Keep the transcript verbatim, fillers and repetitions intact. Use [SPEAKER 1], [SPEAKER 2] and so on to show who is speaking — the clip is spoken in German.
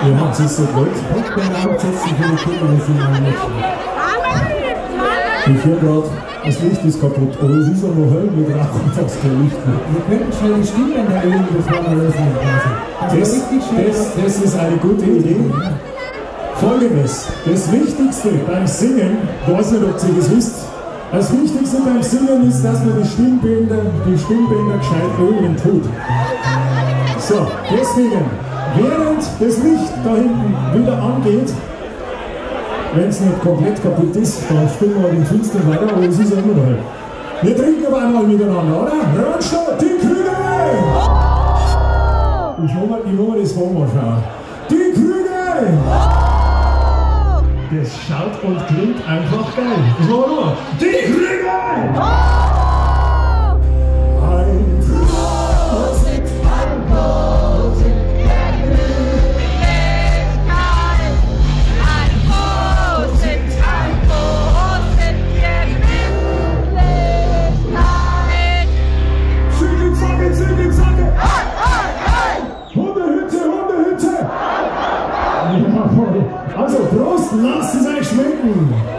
[SPEAKER 1] Ja, das ist so blöd. Ich bin aufsetzen für die Kinder, die sind auch nicht schlecht. Ich höre gerade, das Licht ist kaputt, aber es ist aber hell mit Rauch und das kein Licht mehr.
[SPEAKER 2] Wir könnten schnell die Stimmen erhöhen, bevor wir lösen. Also,
[SPEAKER 1] das, das, das ist eine gute Idee. Folgendes, das Wichtigste beim Singen, ich weiß nicht, ob ihr das wisst, das Wichtigste beim Singen ist, dass man die Stimmbänder, die Stimmbänder gescheit ölen tut. So, deswegen, während das Licht da hinten wieder angeht, wenn es nicht komplett kaputt ist, dann spielen wir den Finstern weiter, aber es ist ja immer noch hell. Wir trinken aber einmal miteinander, oder? Rothenstadt, die Krüge! Ich will mir, ich will mir das vormal schauen. Die Krüge! Das schaut und klingt einfach geil. Das machen wir noch. Die Krüge! Ein Prosit, ein Prosit, der
[SPEAKER 3] Gemütlichkeit. Ein Prosit, ein Prosit, der Gemütlichkeit.
[SPEAKER 1] Züge, Zacke, Züge, Zacke! Hundehütte, Hundehütte! Jawohl! Also Prost, lasst es euch schmecken!